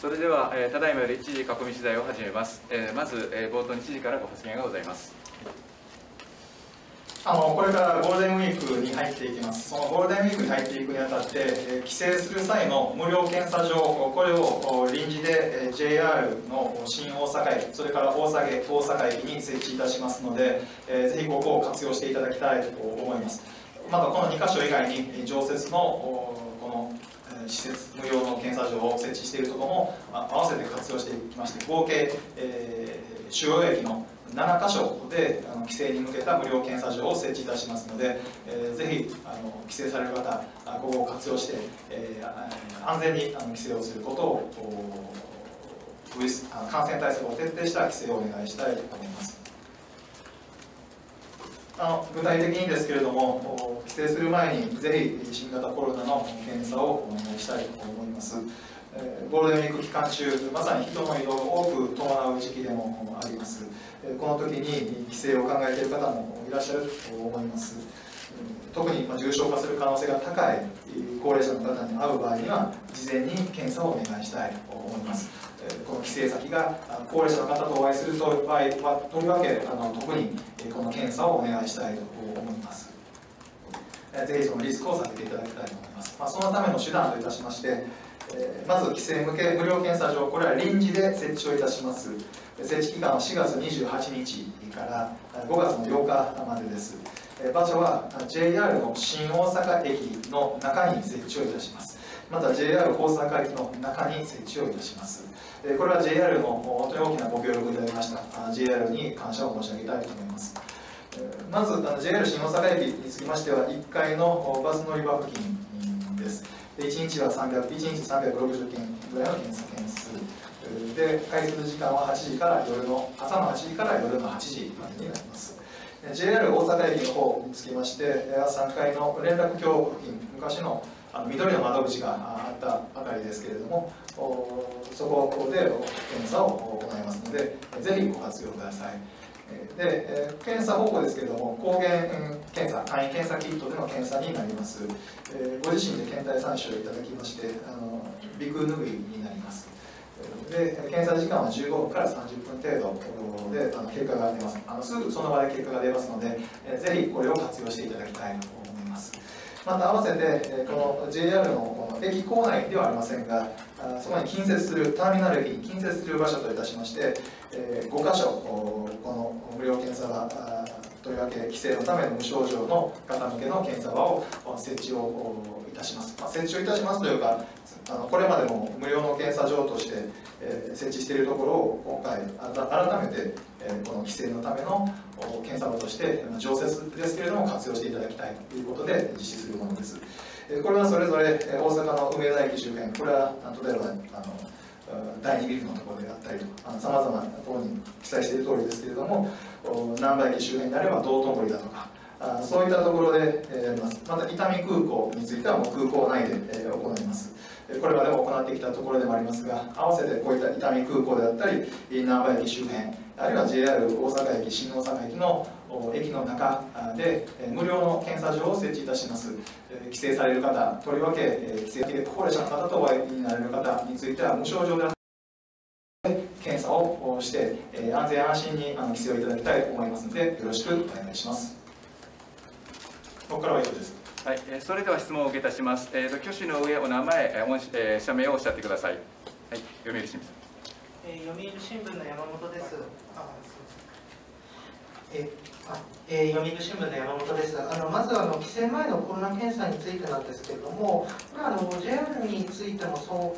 それでは、ただいまより知事囲み取材を始めます。まず、冒頭に知事からご発言がございます。 これからゴールデンウィークに入っていきます。そのゴールデンウィークに入っていくにあたって、帰省する際の無料検査場、これを臨時で JR の新大阪駅、それから大阪駅に設置いたしますので、ぜひここを活用していただきたいと思います。またこの2カ所以外に常設のこの施設、無料の検査場を設置しているところも合わせて活用していきまして、合計、主要駅の7カ所で帰省に向けた無料検査場を設置いたしますので、ぜひ帰省される方、ここを活用して、安全に帰省をすることを感染対策を徹底した帰省をお願いしたいと思います。具体的にですけれども、帰省する前にぜひ新型コロナの検査をお願いしたいと思います。ゴールデンウィーク期間中、まさに人の移動を多く伴う時期でもあります。この時に帰省を考えている方もいらっしゃると思います。特に重症化する可能性が高い高齢者の方に会う場合には、事前に検査をお願いしたいと思います。この帰省先が高齢者の方とお会いする場合は、とりわけ特にこの検査をお願いしたいと思います。ぜひそのリスクを避けていただきたいと思います。そのための手段といたしまして、まず帰省向け無料検査場、これは臨時で設置をいたします。設置期間は4月28日から5月の8日までです。場所は JR の新大阪駅の中に設置をいたします。また JR 大阪駅の中に設置をいたします。これは JR の本当に大きなご協力いただきました JR に感謝を申し上げたいと思います。まず JR 新大阪駅につきましては、1階のバス乗り場付近です。1日360件ぐらいの検査件数で、開設時間は朝の8時から夜の8時までになります。JR 大阪駅の方につきまして、3階の連絡橋付近、昔の緑の窓口があったあたりですけれども、そこで検査を行いますので、ぜひご活用ください。で、検査方法ですけれども、抗原検査、簡易検査キットでの検査になります。ご自身で検体参照いただきまして、鼻腔拭いになります。で、検査時間は15分から30分程度で結果が出ます。すぐその場で結果が出ますので、ぜひこれを活用していただきたいと思います。また合わせて、この JR のこの駅構内ではありませんが、そこに近接するターミナル駅に近接する場所といたしまして、5カ所この無料検査場、とりわけ帰省のための無症状の方向けの検査場を設置をいたします。設置をいたしますというか、これまでも無料の検査場として、設置しているところを今回改めて、この帰省のための検査場として常設ですけれども活用していただきたいということで実施するものです。これはそれぞれ大阪の梅田駅周辺、これは例えば第2ビルのところであったりとさまざまなところに記載している通りですけれども、難波駅周辺であれば道頓堀だとかそういったところでやります。また伊丹空港についてはもう空港内で行います。これまでも行ってきたところでもありますが、合わせてこういった伊丹空港であったり難波駅周辺、あるいは JR 大阪駅、新大阪駅の駅の中で無料の検査場を設置いたします。帰省される方、とりわけ帰省先で高齢者の方とお会いになれる方については無症状で検査をして安全安心に帰省をいただきたいと思いますので、よろしくお願いします。ここからは以上です。 はい、それでは質問を受けいたします。挙手の上、お名前、社名をおっしゃってください。はい、読売新聞。 読売新聞の山本です。読売新聞の山本です。まず帰省前のコロナ検査についてなんですけれども、これはJR についてもそう、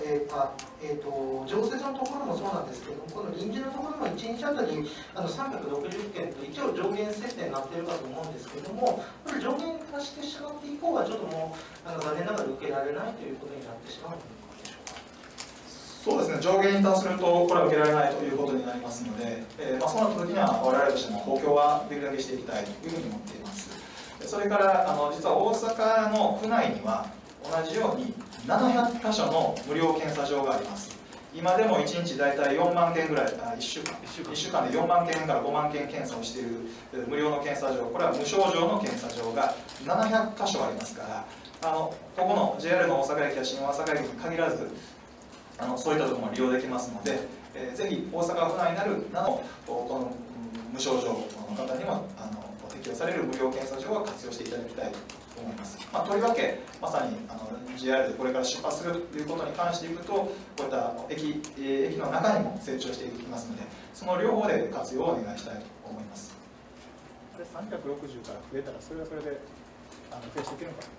常設のところもそうなんですけれども、この臨時のところも1日あたり360件と一応上限設定になっているかと思うんですけれども、これ上限化してしまって以降はちょっともう残念ながら受けられないということになってしまうということでしょうか。 そうですね、上限に達するとこれは受けられないということになりますので、そうなった時には我々としても公共はできるだけしていきたいというふうに思っています。それから実は大阪の府内には同じように700カ所の無料検査場があります。今でも1日大体4万件ぐらい、1週間で4万件から5万件検査をしている無料の検査場、これは無症状の検査場が700カ所ありますから、ここの JR の大阪駅や新大阪駅に限らず、 そういったところも利用できますので、ぜひ大阪府内になるなどこの無症状の方にも適用される無料検査場は活用していただきたいと思います。とりわけまさにJR でこれから出発するということに関していくと、こういった駅の中にも成長していきますので、その両方で活用をお願いしたいと思います。 これ360から増えたら、それはそれで増やしていけるのか、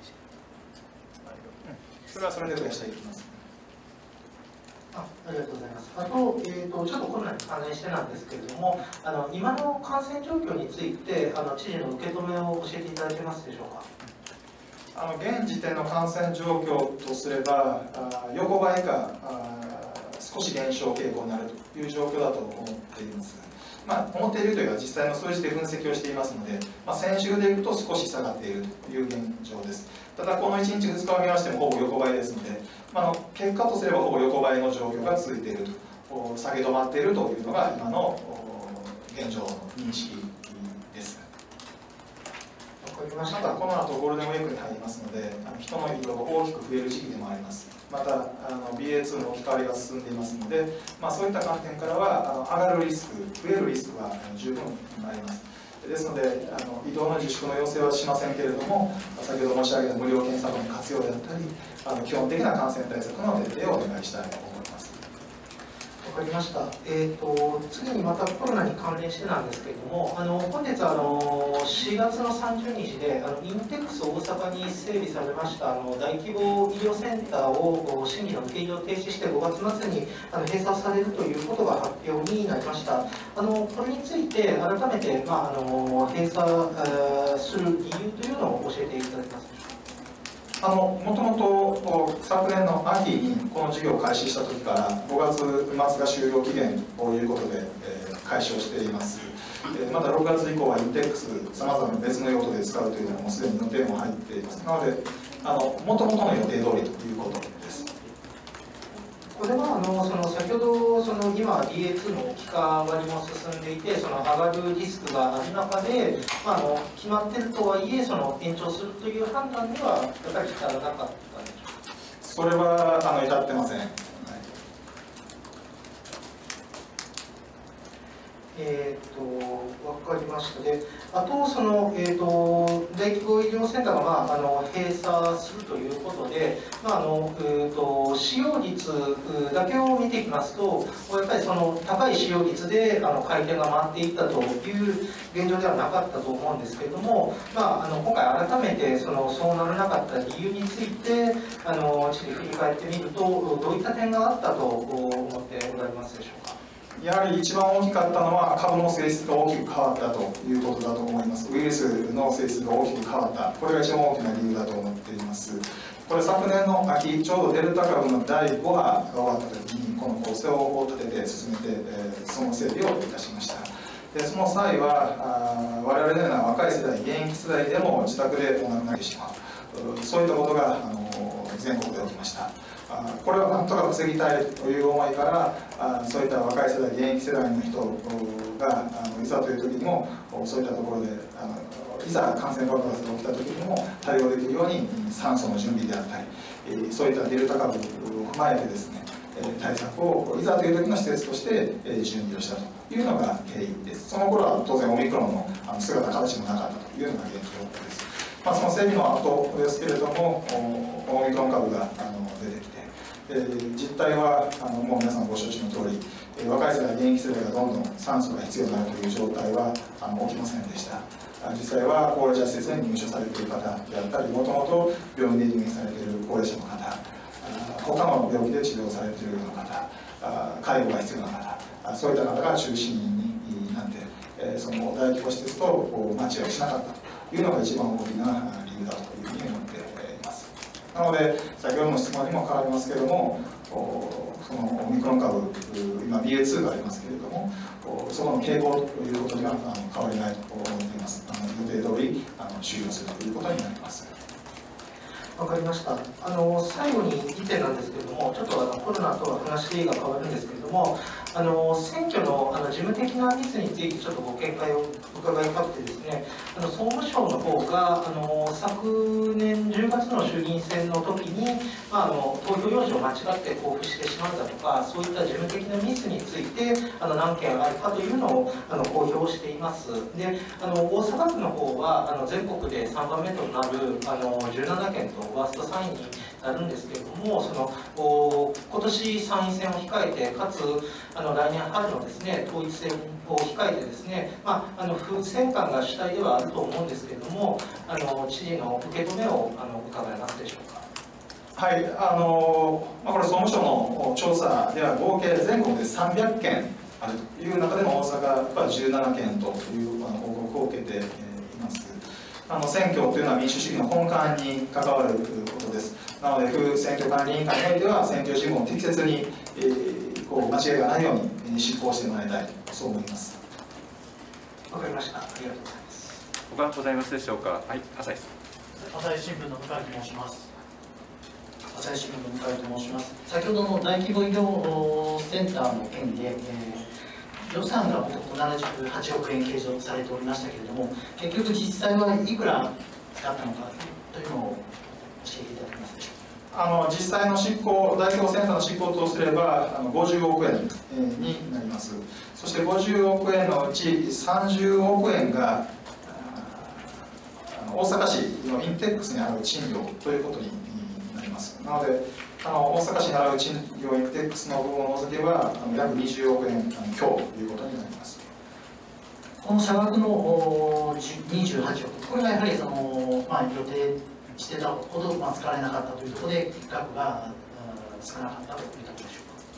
それはそれで増やしていきます。 ありがとうございます。あと、ちょっとコロナに関連してなんですけれども、今の感染状況について、知事の受け止めを教えていただけますでしょうか。 現時点の感染状況とすれば、横ばいか少し減少傾向になるという状況だと思っています。思っているというか、実際の数字で分析をしていますので、先週でいくと少し下がっているという現状です。ただ、この1日、2日を見ましても、ほぼ横ばいですので、結果とすればほぼ横ばいの状況が続いていると、下げ止まっているというのが今の現状の認識です。またこの後ゴールデンウィークに入りますので、人の移動が大きく増える時期でもあります。またBA.2 の置き換わりが進んでいますので、そういった観点からは上がるリスク、増えるリスクは十分あります。ですので移動の自粛の要請はしませんけれども、先ほど申し上げた無料検査の活用であったり、基本的な感染対策の徹底をお願いしたいと思います。 わかりました。次にまたコロナに関連してなんですけれども、本日4月の30日でインテックス大阪に整備されました大規模医療センターを審議の受け入れを停止して5月末に閉鎖されるということが発表になりました。これについて改めて閉鎖する理由というのを教えていただけますか。 もともと昨年の秋にこの事業を開始した時から5月末が終了期限ということで開始をしています。また6月以降はインテックスさまざまな別の用途で使うというのもすでに予定も入っています。なのでもともとの予定通りということです。 これは先ほど今 BA.2 の置き換わりも進んでいて上がるリスクがある中で、決まっているとはいえ延長するという判断にはやっぱり至らなかったんでしょうか。 それは至ってません。 わかりました。で、あと大規模医療センターが閉鎖するということで、使用率だけを見ていきますと、やっぱり高い使用率で回転が回っていったという現状ではなかったと思うんですけれども、今回改めてそうならなかった理由について振り返ってみるとどういった点があったと思っておられますでしょうか。 やはり一番大きかったのは株の性質が大きく変わったということだと思います。ウイルスの性質が大きく変わった、これが一番大きな理由だと思っています。これ昨年の秋、ちょうどデルタ株の第5波が終わった時にこの構成を立てて進めて、その整備をいたしました。でその際は我々のような若い世代、現役世代でも自宅でお亡くなりしてしまう、そういったことが全国で起きました。これをなんとか防ぎたいという思いからそういった若い世代、現役世代の人がいざという時にもそういったところでいざ感染爆発が起きた時にも対応できるように酸素の準備であったりそういったデルタ株を踏まえてですね対策をいざという時の施設として準備をしたというのが経緯です。その頃は当然オミクロンの姿形もなかったというのが現状です。その整備の後ですけれどもオミクロン株が出てきて実態はもう皆さんご承知の通り若い世代、現役世代がどんどん酸素が必要になるという状態は起きませんでした。実際は高齢者施設に入所されている方であったり、もともと病院で入院されている高齢者の方、他の病気で治療されているような方、介護が必要な方、そういった方が中心になってその大規模施設とマッチアップしなかったというのが一番大きな理由だというふうに思っています。なので先ほどの質問にも変わりますけれども、そのオミクロン株、今 BA.2 がありますけれども、その傾向ということには変わりないと思っています。予定通り終了するということになります。 わかりました。最後に1点なんですけれども、ちょっとコロナとは話が変わるんですけれども、 選挙の事務的なミスについてちょっとご見解を伺いたくてですね、総務省の方が昨年10月の衆議院選の時に、投票用紙を間違って交付してしまったとか、そういった事務的なミスについて何件あるかというのを公表しています。で、大阪府の方は全国で3番目となる17件とワースト3位になるんですけれども、今年参院選を控えて、かつ来年春のですね統一選を控えてですね、不戦感が主体ではあると思うんですけれども、知事の受け止めを伺えますでしょうか。 はい、これ総務省の調査では合計全国で300件あるという中でも大阪は17件という報告を受けています。選挙というのは民主主義の根幹に関わることです。なので、府選挙管理委員会においては選挙事務を適切に、間違いがないように執行してもらいたい、そう思います。 わかりました。ありがとうございます。 他ございますでしょうか。はい、朝日さん。 朝日新聞の向井と申します。朝日新聞の向井と申します。先ほどの大規模医療センターの件で、予算が78億円計上されておりましたけれども、結局実際はいくら使ったのかというのを教えていただけますでしょうか。 実際の執行、大規模センターの執行とすれば50億円になります。そして50億円のうち30億円が大阪市のインテックスに払う賃料ということになります。なので大阪市に払う賃料インテックスの部分を除けば約20億円強ということになります。 この差額の28億、これがやはり予定してたほど使われなかったというところで額が少なかったというところでしょ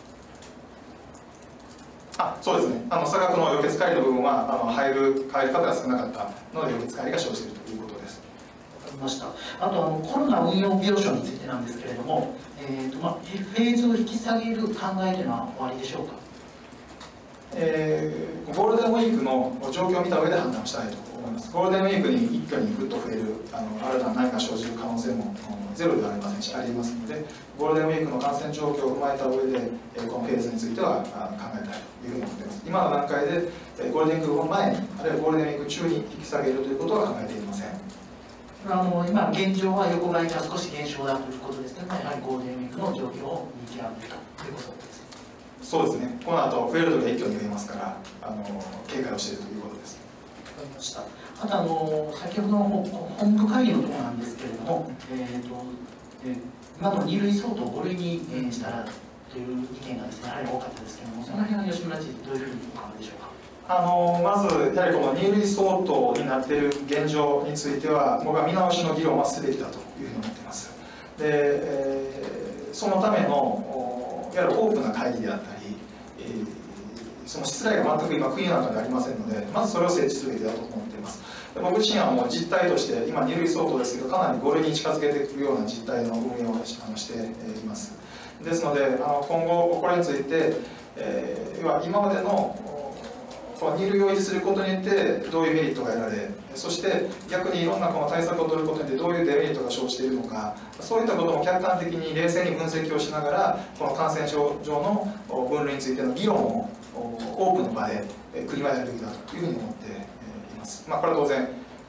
うか。 そうですね。差額の予決会の部分は入る方が少なかったので予決会が生じているということです。 わかりました。あとコロナ運用病床についてなんですけれども、フェーズを引き下げる考えというのはおありでしょうか。 ゴールデンウィークの状況を見た上で判断したいと思います。ゴールデンウィークに一挙にぐっと増える新たな何か生じる可能性もゼロではありませんし、ありますので、ゴールデンウィークの感染状況を踏まえた上でこのフェーズについては考えたいというふうに思っています。今の段階でゴールデンウィーク前に、あるいはゴールデンウィーク中に引き下げるということは考えていません。 今現状は横ばいが少し減少だということですけど、やはりゴールデンウィークの状況を見極めるということです。 そうですね。この後増えるときは一挙に増えますから、警戒をしているということです。 わかりました。あと先ほどの本部会議のところなんですけれども、今の2類相当を5類にしたらという意見がですね、やはり多かったですけれども、その辺は吉村知事、どういうふうにお考えでしょうか。 まず、やはりこの2類相当になっている現状については、僕は見直しの議論はすべきだというふうに思っています。で、そのためのいわゆるオープンな会議であったり、その失礼が全く今、国の中でありませんので、まずそれを設置すべきだと思っています。僕自身はもう実態として、今、2類相当ですけど、かなり5類に近づけていくような実態の運営をしています。ですので、今後、これについて、要は今までの2類を維持することによってどういうメリットが得られ、そして逆にいろんなこの対策を取ることによってどういうデメリットが生じているのか、そういったことも客観的に冷静に分析をしながら、この感染症上の分類についての議論をオープンの場で国はやるべきだというふうに思っています。これは当然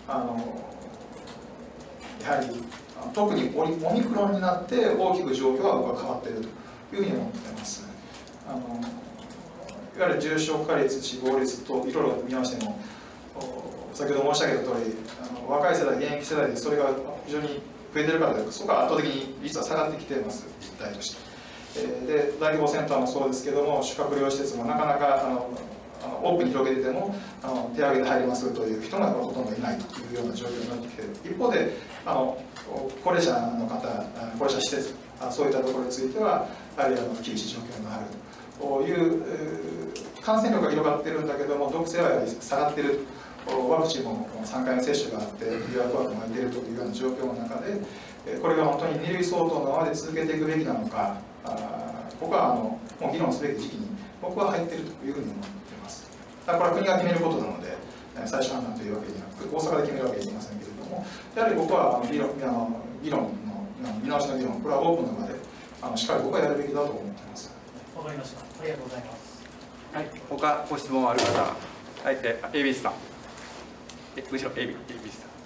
やはり特にオミクロンになって大きく状況は僕は変わっているというふうに思っています。いわゆる重症化率、死亡率といろいろ見ましても、先ほど申し上げた通り、若い世代、現役世代でそれが非常に増えているからで、そこは圧倒的に率は下がってきています、実態として。で、大規模センターもそうですけども、宿泊療養施設もなかなかオープンに広げてても手挙げて入りますという人がほとんどいないというような状況になってきている。一方で高齢者の方、高齢者施設、そういったところについてはやはり厳しい状況があるという感染力が広がっているんだけども、毒性はやはり下がっている。ワクチンも3回目接種があって、予約枠も空いているというような状況の中で、これが本当に2類相当のままで続けていくべきなのか、ここはもう議論すべき時期に僕は入っているというふうに思っています。これは国が決めることなので、最終判断というわけでなく、大阪で決めるわけにはいきませんけれども、やはり僕は議論の見直しの議論、これはオープンの場でしっかり僕はやるべきだと思っています。 わかりました。ありがとうございます。 はい、他ご質問ある方、はい、AB さん、後ろ AB さん。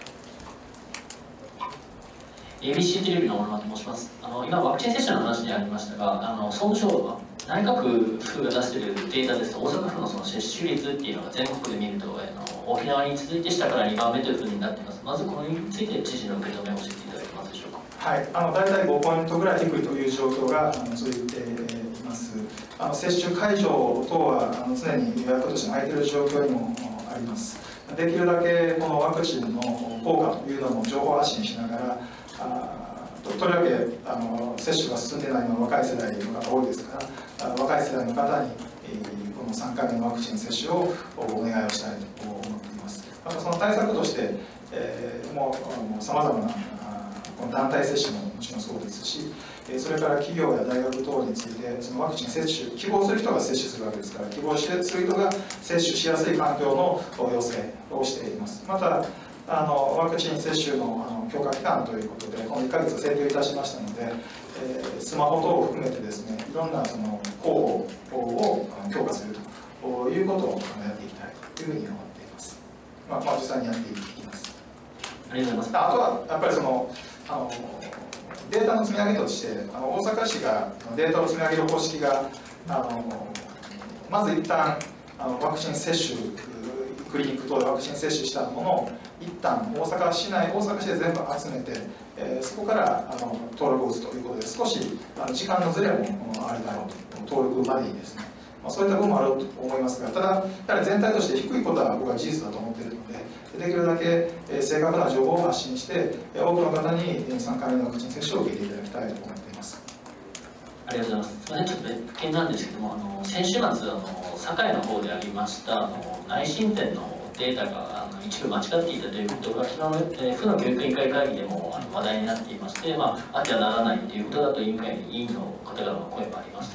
ABC テレビの小野と申します。今、ワクチン接種の話にありましたが、総務省は内閣府が出しているデータですと、大阪府のその接種率っていうのが全国で見ると、沖縄に続いて下から2番目というふうになっています。まずこのについて知事の受け止めを教えていただけますでしょうか。 はい、大体5ポイントぐらい低いという状況が続いています。接種会場等は常に予約として空いている状況にもあります。できるだけこのワクチンの効果というのも情報発信しながら、とりわけ接種が進んでいないのは若い世代の方多いですから、若い世代の方にこの3回目のワクチン接種をお願いをしたいと思っています。またその対策として、さまざまなこの団体接種ももちろんそうですし、それから企業や大学等についてそのワクチン接種希望する人が接種するわけですから、希望する人が接種しやすい環境の要請をしています。またワクチン接種の強化期間ということで、この1ヶ月制定いたしましたので、スマホ等を含めてですね、いろんなその広報を強化するということをやっていきたいというふうに思っています。実際にやっていきます。 ありがとうございます。 あとはやっぱりそのデータの積み上げとして、大阪市がデータを積み上げる方式がまず一旦ワクチン接種クリニック等でワクチン接種したものを一旦大阪市で全部集めて、そこから登録を打つということで、少し時間のずれもあるだろうと、登録までにですね、そういった部分もあると思いますが、ただやはり全体として低いことは僕は事実だと思っているので、できるだけ正確な情報を発信して、多くの方に3回目のワクチン接種を受けていただきたいと思っています。 ありがとうございます。すみません、ちょっと別件なんですけども、先週末堺の方でありました内申点のデータが一部間違っていたということが、昨日の府の教育委員会会議でも話題になっていまして、あってはならないということだと委員の方々の声もありました。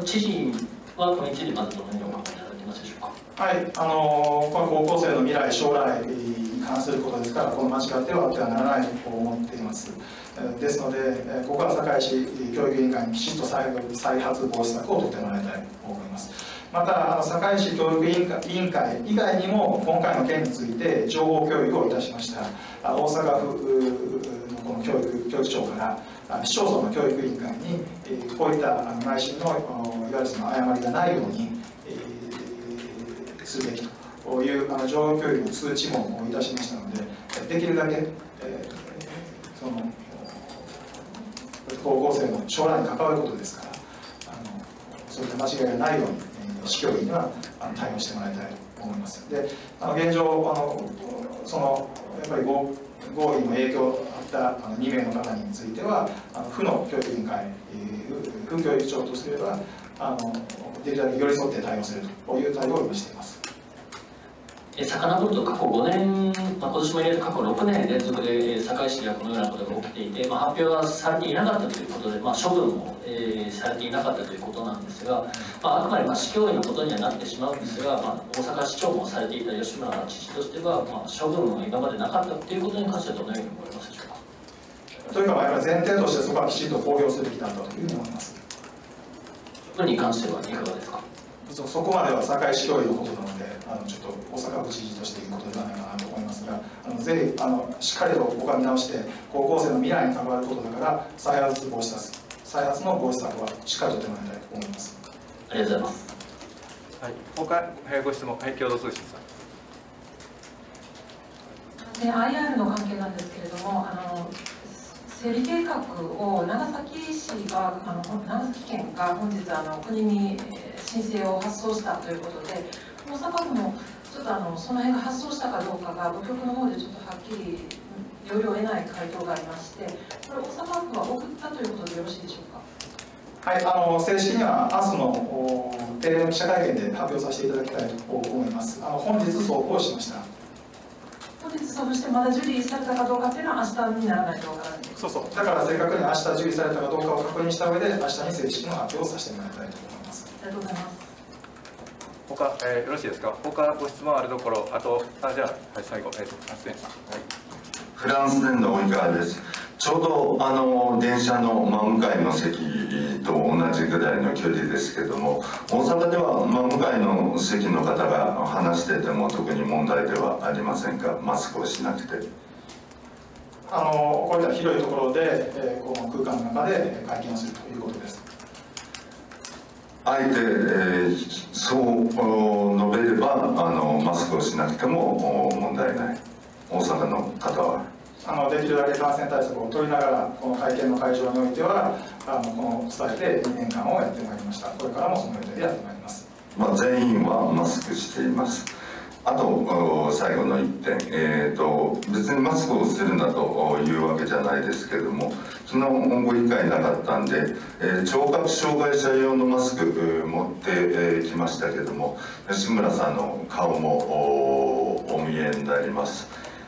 知事はこれについてまずどのようにお考えいただけますでしょうか。はい、 高校生の未来、将来に関することですから、この間違ってはあってはならないと思っています。ですので、ここは堺市教育委員会にきちんと再発防止策を取ってもらいたいと思います。また、堺市教育委員会以外にも、今回の件について情報教育をいたしました。大阪府のこの教育庁から市町村の教育委員会に、こういった内申のいわゆるその誤りがないようにするべきという情報教育の通知もいたしましたので、できるだけその高校生の将来に関わることですから、そういった間違いがないように市教委には対応してもらいたいと思います。で、現状そのやっぱり豪雨の影響があった2名の方については、府の教育委員会、府教育長とすればできるだけ寄り添って対応するという対応を今しています。 遡ると過去5年、今年も入れる過去6年連続で堺市ではこのようなことが起きていて、発表はされていなかったということで、処分も、されていなかったということなんですが、あくまで市教委のことにはなってしまうんですが、大阪市長もされていた吉村知事としては、処分は今までなかったということに関してはどのように思いますでしょうか。 というか、やっぱり前提としてそこはきちんと公表するべきだったというふうに思います。 処分に関してはいかがですか。 そこまでは堺市教委のことなので、ちょっと大阪府知事として言うことではないかなと思いますが、ぜひしっかりと僕は見直して、高校生の未来に関わることだから、再発の防止策はしっかりと取ってもらいたいと思います。 ありがとうございます。 はい、他ご質問、共同通信さん。 IR の関係なんですけれども、整理計画を長崎市が長崎県が本日国に申請を発送したということで、大阪府もちょっとその辺が発送したかどうかが部局の方でちょっとはっきり要領を得ない回答がありまして、これ大阪府は送ったということでよろしいでしょうか。 はい、正式には明日の定例の記者会見で発表させていただきたいと思います。本日送付をしました。 本日送付してまだ受理されたかどうかというのは明日にならないとわからない。 そう、だから正確に明日受理されたかどうかを確認した上で、明日に正式な発表をさせてもらいたいと思います。 ありがとうございます。 他、よろしいですか。他ご質問あるところ、じゃあ、最後、アスペンさん。 フランス年度おいかがです。 ちょうど電車の真向かいの席と同じぐらいの距離ですけども、大阪では真向かいの席の方が話してても特に問題ではありませんか、マスクをしなくて。 こういった広いところで、この空間の中で会見をするということです。 あえて、そう述べればマスクをしなくても問題ない、大阪の方は。 できるだけ感染対策を取りながら、この会見の会場においてはこのスタイルで2年間をやってまいりました。これからもその予定でやってまいります。 全員はマスクしています。あと最後の1点、別にマスクをするなというわけじゃないですけれども、昨日ご理解なかったんで、聴覚障害者用のマスク持ってきましたけれども、吉村さんの顔もお見えになります。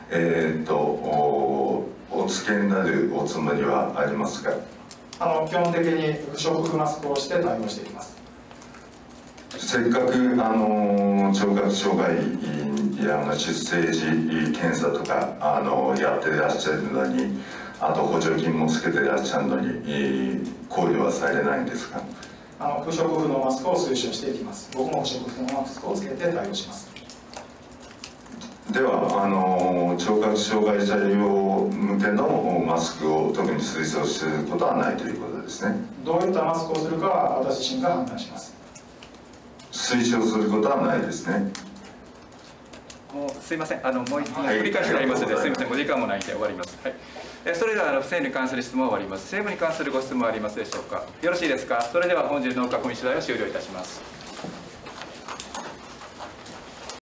お付けになるおつもりはありますか？ 基本的に不織布マスクをして対応していきます。 せっかく聴覚障害や出生時検査とかやってらっしゃるのに、あと補助金もつけてらっしゃるのに考慮はされないんですか？ 不織布のマスクを推奨していきます。僕も不織布のマスクをつけて対応します。 では聴覚障害者用向けのマスクを特に推奨することはないということですね。 どういったマスクをするかは私自身が判断します。 推奨することはないですね。 もうすいません、もう繰り返しになりますので、すいません、お時間もないので終わります。はい。それでは不正に関する質問は終わります。政務に関するご質問はありますでしょうか。よろしいですか。それでは本日の囲み取材を終了いたします。